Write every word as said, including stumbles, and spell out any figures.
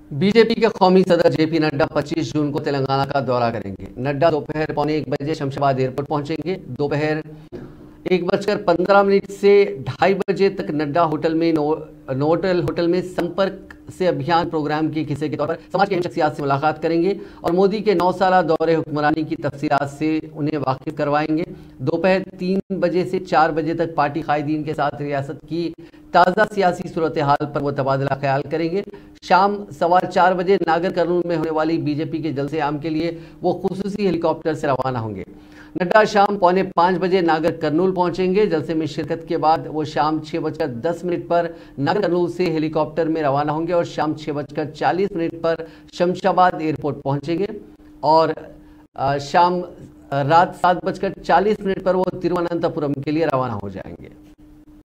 BJP के कौमी सदर जेपी नड्डा पच्चीस जून को तेलंगाना का दौरा करेंगे। नड्डा दोपहर पौने एक बजे शमशाबाद एयरपोर्ट पहुंचेंगे। दोपहर एक बजकर पंद्रह मिनट से ढाई बजे तक नड्डा होटल में नो, नोटल होटल में संपर्क से अभियान प्रोग्राम के हिस्से के तौर पर समाज के अहम शख्सियात से मुलाकात करेंगे और मोदी के नौ साल दौरे हुक्मरानी की तफसीलात से उन्हें वाकिफ करवाएंगे। दोपहर तीन बजे से चार बजे तक पार्टी कायदीन के साथ रियासत की ताज़ा सियासी सूरत हाल पर वो तबादला ख्याल करेंगे। शाम सवा चार बजे नागर कर्नूल में होने वाली बीजेपी के जलसे आम के लिए वो खुसूसी हेलीकॉप्टर से रवाना होंगे। नड्डा शाम पौने पाँच बजे नागर कर्नूल पहुंचेंगे। जलसे में शिरकत के बाद वो शाम छः बजकर दस मिनट पर नागर कर्नूल से हेलीकॉप्टर में रवाना होंगे और शाम छः बजकर चालीस मिनट पर शमशाबाद एयरपोर्ट पहुंचेंगे और शाम रात सात बजकर चालीस मिनट पर वो तिरुवनंतपुरम के लिए रवाना हो जाएंगे।